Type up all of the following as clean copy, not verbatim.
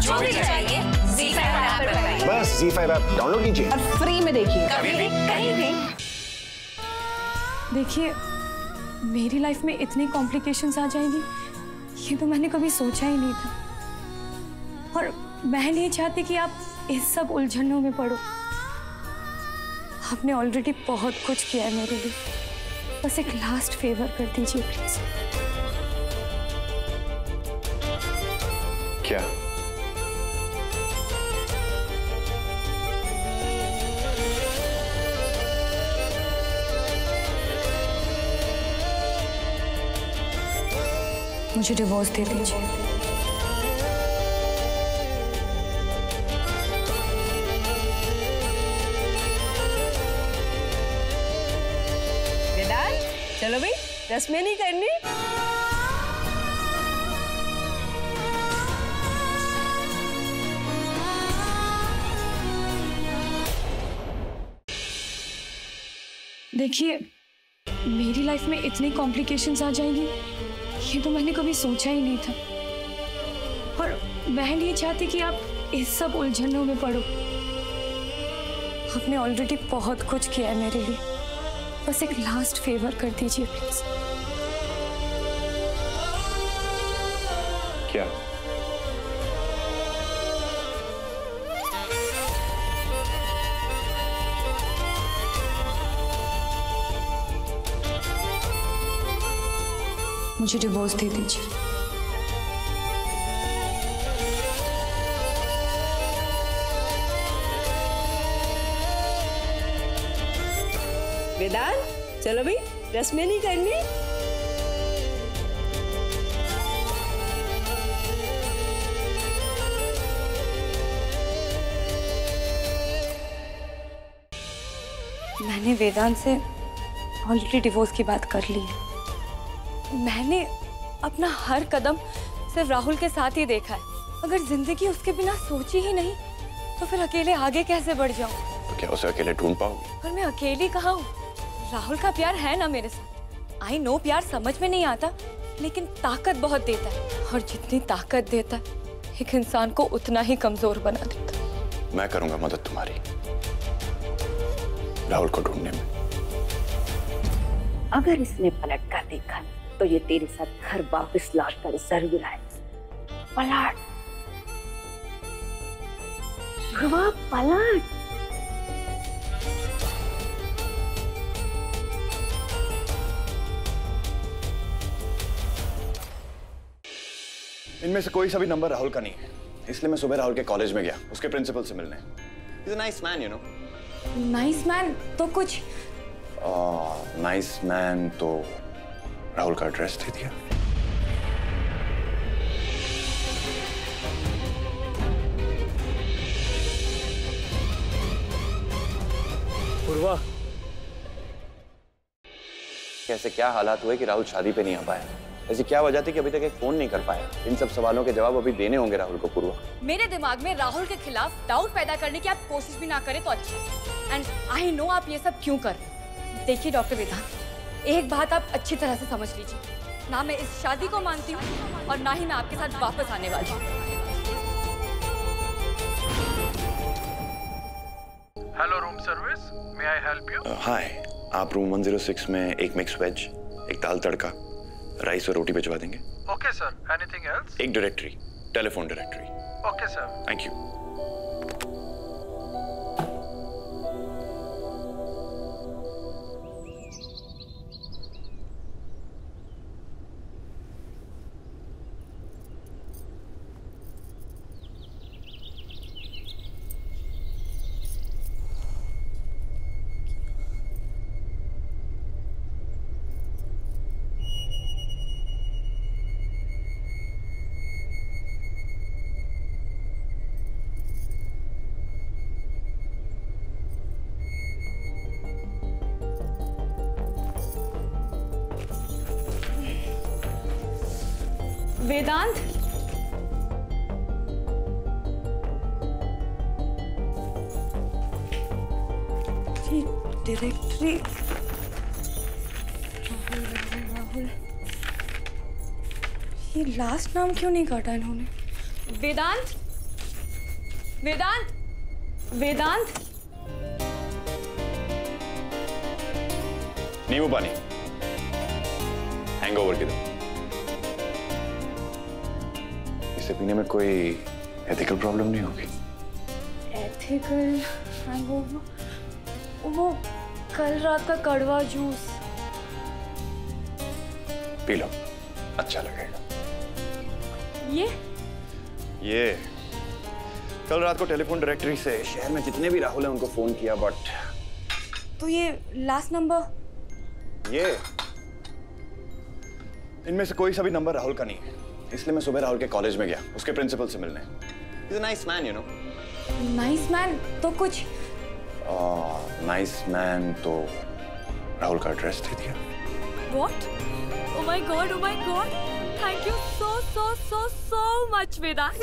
जो भी चाहिए ZEE5 ऐप पर पाइए। बस ZEE5 ऐप डाउनलोड कीजिए और फ्री में देखिए, कभी भी कहीं भी। देखिए, मेरी लाइफ में इतनी कॉम्प्लिकेशंस आ जाएंगी ये तो मैंने कभी सोचा ही नहीं था। और मैं नहीं चाहती कि आप इस सब उलझनों में पड़ो। आपने ऑलरेडी बहुत कुछ किया है मेरे लिए, बस एक लास्ट फेवर कर दीजिए प्लीज। क्या? मुझे डिवोर्स दे दीजिए। वेदांत, चलो भाई, रस्में नहीं करनी। देखिए, मेरी लाइफ में इतनी कॉम्प्लिकेशंस आ जाएंगी ये तो मैंने कभी सोचा ही नहीं था। और मैं नहीं चाहती कि आप इस सब उलझनों में पड़ो। आपने ऑलरेडी बहुत कुछ किया है मेरे लिए, बस एक लास्ट फेवर कर दीजिए प्लीज। क्या? मुझे डिवोर्स दे दीजिए। वेदांत, चलो भाई, रस्में नहीं करनी। मैंने वेदांत से ऑलरेडी डिवोर्स की बात कर ली है। मैंने अपना हर कदम सिर्फ राहुल के साथ ही देखा है। अगर जिंदगी उसके बिना सोची ही नहीं तो फिर अकेले आगे कैसे बढ़ जाऊं? तो क्या उसे अकेले ढूंढ पाओगी? पर मैं अकेली कहाँ हूँ? राहुल का प्यार है ना मेरे साथ। आई नो प्यार समझ में नहीं आता, लेकिन ताकत बहुत देता है। और जितनी ताकत देता है एक इंसान को उतना ही कमजोर बना देता है। मैं करूंगा मदद तुम्हारी राहुल को ढूंढने में। अगर इसने पलट कर देखा तो ये तेरे साथ घर वापस लौट कर जरूर आए। पलट, ध्रुवा, पलट। इनमें से कोई सा भी नंबर राहुल का नहीं है, इसलिए मैं सुबह राहुल के कॉलेज में गया उसके प्रिंसिपल से मिलने। He's a nice man, you know. Nice man तो कुछ नाइस मैन तो राहुल का एड्रेस दे दिया। पूर्वा, कैसे क्या हालात हुए कि राहुल शादी पे नहीं आ पाया? ऐसी क्या वजह थी कि अभी तक एक फोन नहीं कर पाया? इन सब सवालों के जवाब अभी देने होंगे राहुल को। पूर्वा, मेरे दिमाग में राहुल के खिलाफ डाउट पैदा करने की आप कोशिश भी ना करें तो अच्छा। एंड आई नो आप ये सब क्यों कर रहे हैं। देखिए डॉक्टर वेदांत, एक बात आप अच्छी तरह से समझ लीजिए, ना मैं इस शादी को मानती हूँ और ना ही मैं आपके साथ वापस आने वाली हूँ। Hello room service, may I help you? Hi, आप रूम 106 में एक मिक्स वेज, एक दाल तड़का, राइस और रोटी भिजवा देंगे? Okay sir, anything else? एक directory, telephone directory. Okay sir, thank you. Vedant, directory, Rahul, ये लास्ट नाम क्यों नहीं काटा इन्होंने? वेदांत, वेदांत, वेदांत। नींबू पानी, हैंगओवर की दवा। इसे पीने में कोई एथिकल प्रॉब्लम नहीं होगी? Ethical hangover? वो कल रात का कड़वा जूस। पी लो, अच्छा लगेगा। ये कल रात को टेलीफोन डायरेक्टरी से शहर में जितने भी राहुल हैं उनको फोन किया, बट तो ये लास्ट नंबर? ये इनमें से कोई सा भी नंबर राहुल का नहीं है, इसलिए मैं सुबह राहुल के कॉलेज में गया उसके प्रिंसिपल से मिलने। He's a nice man, you know. Nice man तो कुछ? नाइस मैन तो राहुल का एड्रेस दे दिया। What? Oh my God! Oh my God! Thank you so much, Vedant.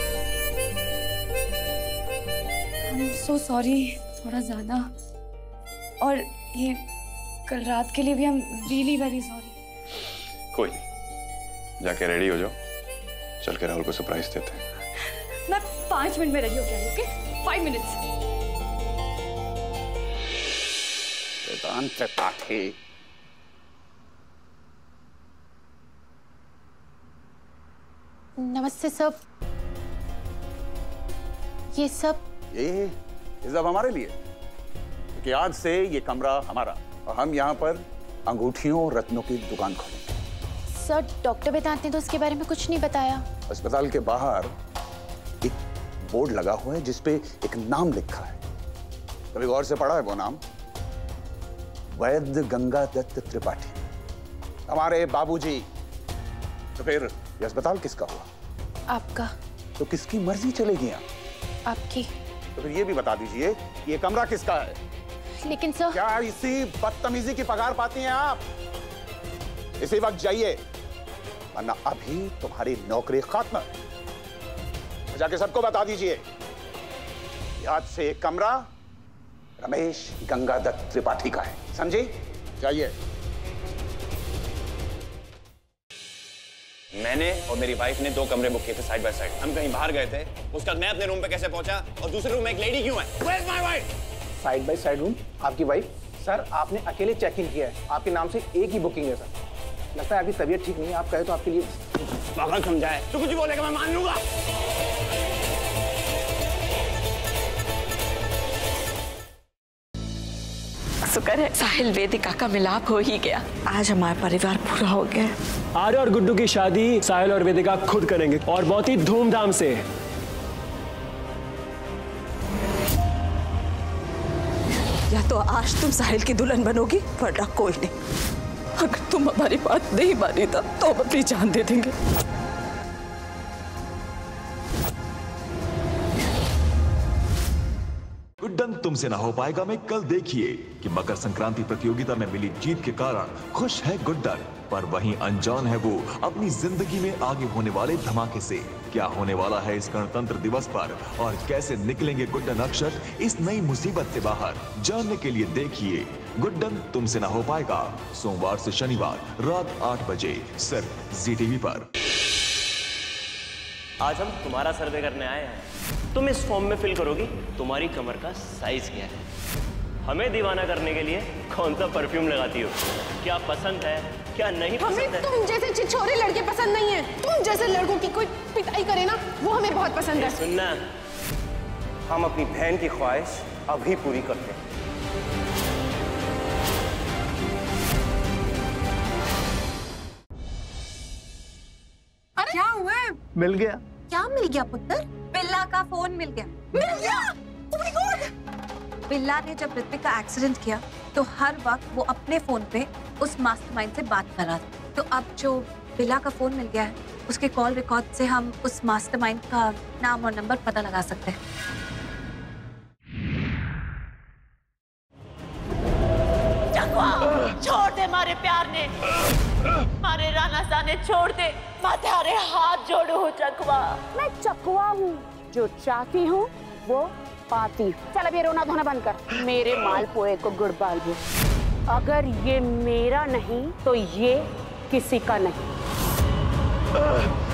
I'm so sorry. थोड़ा ज्यादा। और ये कल रात के लिए भी हम really very sorry. कोई नहीं, जाके रेडी हो जाओ, चल के राहुल को सरप्राइज देते हैं। मैं 5 मिनट में रेडी हो गया, ओके? 5 मिनट्स। वेदांत त्रिपाठी, नमस्ते सब। ये सब हमारे लिए, क्योंकि आज से ये कमरा हमारा और हम यहाँ पर अंगूठियों और रत्नों की दुकान खोलेंगे। सर, डॉक्टर वेदांत ने तो इसके बारे में कुछ नहीं बताया। अस्पताल के बाहर एक बोर्ड लगा हुआ है जिसपे एक नाम लिखा है, कभी गौर से पढ़ा है वो नाम? वैद्य गंगा दत्त त्रिपाठी, हमारे बाबूजी। तो फिर ये अस्पताल किसका हुआ? आपका। तो किसकी मर्जी चलेगी यहाँ? आपकी। तो फिर ये भी बता दीजिए ये कमरा किसका है? लेकिन सर, क्या इसी बदतमीजी की पगार पाती हैं आप? इसी वक्त जाइए, वरना अभी तुम्हारी नौकरी खत्म। जाके सबको बता दीजिए आज से ये कमरा रमेश गंगादत्त त्रिपाठी का है, समझे? जाइए। मैंने और मेरी वाइफ ने 2 कमरे बुक किए थे साइड बाय साइड। हम कहीं बाहर गए थे, उसका मैं अपने रूम पे कैसे पहुंचा और दूसरे रूम में एक लेडी क्यों है? Where's my wife? Side by side room आपकी वाइफ? सर, आपने अकेले चेक इन किया है, आपके नाम से एक ही बुकिंग है सर। लगता है आपकी तबीयत ठीक नहीं है, आप कहे तो आपके लिए पागल समझाए। तू कुछ बोलेगा मैं मान लूंगा। शुक्र है साहिल वेदिका का मिलाप हो ही गया। आज हमारा परिवार पूरा हो गया। आर्य और गुड्डू की शादी साहिल और वेदिका खुद करेंगे और बहुत ही धूमधाम से। या तो आज तुम साहिल की दुल्हन बनोगी, वरना कोई नहीं। अगर तुम हमारी बात नहीं मानी तो हम अपनी जान दे देंगे। गुड्डन तुमसे ना हो पाएगा में कल देखिए कि मकर संक्रांति प्रतियोगिता में मिली जीत के कारण खुश है गुड्डन, पर वहीं अनजान है वो अपनी जिंदगी में आगे होने वाले धमाके से। क्या होने वाला है इस गणतंत्र दिवस पर और कैसे निकलेंगे गुड्डन अक्षर इस नई मुसीबत से बाहर, जानने के लिए देखिए गुड्डन तुमसे ना हो पाएगा, सोमवार से शनिवार रात 8 बजे सिर्फ ZTV पर। आज हम तुम्हारा सर्वे करने आए हैं। तुम इस फॉर्म में फिल करोगी तुम्हारी कमर का साइज क्या है। हमें दीवाना करने के लिए कौन सा परफ्यूम लगाती हो, क्या पसंद है क्या नहीं पसंद है। तुम जैसे छिछोरे लड़के पसंद नहीं है, तुम जैसे लड़कों की कोई पिटाई करे ना वो हमें बहुत पसंद है। सुनना, हम अपनी बहन की ख्वाहिश अभी पूरी करते हैं। क्या हुआ? मिल गया। क्या मिल गया पुत्र? बिल्ला का फोन मिल गया। मिल गया? Oh my God! बिल्ला ने जब ऋत्विक का एक्सीडेंट किया तो हर वक्त वो अपने फोन पे उस मास्टरमाइंड से बात कर रहा था। तो अब जो बिल्ला का फोन मिल गया है उसके कॉल रिकॉर्ड से हम उस मास्टरमाइंड का नाम और नंबर पता लगा सकते हैं। छोड़ दे मारे प्यार ने, मारे राना सा ने छोड़ दे, मारे हाथ जोड़ो हो चकवा। मैं चकवा हूँ, जो चाहती हूँ वो पाती हूँ। चल अभी रोना धोना बंद कर, मेरे मालपुए को गुड़ बाल दो। अगर ये मेरा नहीं तो ये किसी का नहीं।